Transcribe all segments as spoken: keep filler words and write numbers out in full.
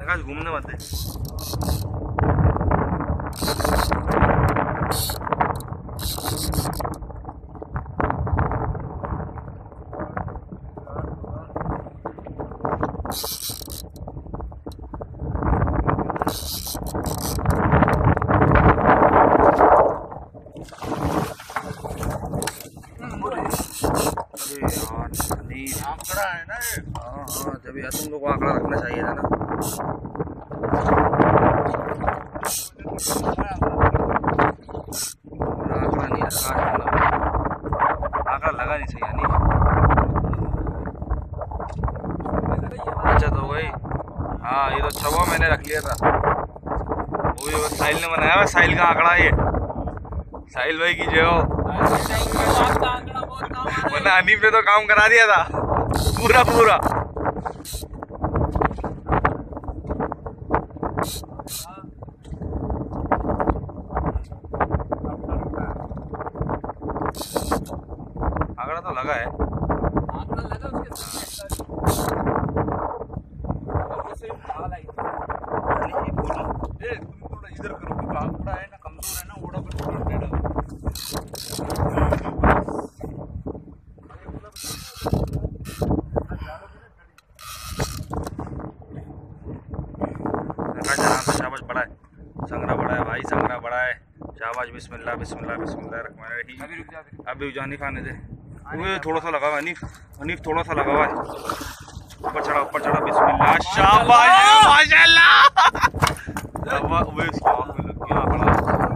प्रकाश घूमने मत दे। आंकड़ा है ना ये। हाँ हाँ, जब यार तुम लोग को आंकड़ा रखना चाहिए था ना। आंकड़ा नहीं लगा, आंकड़ा लगा नहीं सही नहीं। अच्छा तो वही, हाँ ये तो छवा मैंने रख लिया था, वो भी वो साहिल ने बनाया। साहिल का आंकड़ा ये, साहिल भाई की जय हो। वरना हनीफ ने तो काम करा दिया था पूरा पूरा। आंकड़ा तो लगा है, आंकड़ा लगा उसके ए तुम थोड़ा इधर करो, क्योंकि आंकड़ा है ना कमजोर है ना, ओड़ा पर थोड़ा टेढ़ा है। शाबाश, बड़ा है संगरा, बड़ा है भाई, संगरा बड़ा है। शाबाश, बिस्मिल्लाह बिस्मिल्लाह बिस्मिल्लाह रहमान रहीम। अभी रुक जा, अभी जानिफ आने दे, वो थोड़ा सा लगा हुआ है हनीफ, हनीफ थोड़ा सा लगा हुआ है। ऊपर चढ़ा ऊपर चढ़ा, बिस्मिल्लाह, शाबाश माशाल्लाह। वो इसकी आँख में लग गया आंकड़ा।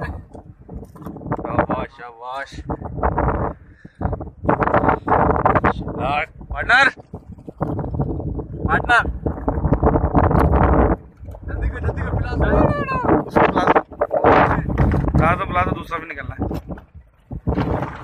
शाबाश शाबाश पार्टनर पार्टनर, जल्दी कर जल्दी कर, पिला दो पिला दो पिला दो, दूसरा भी निकलना है।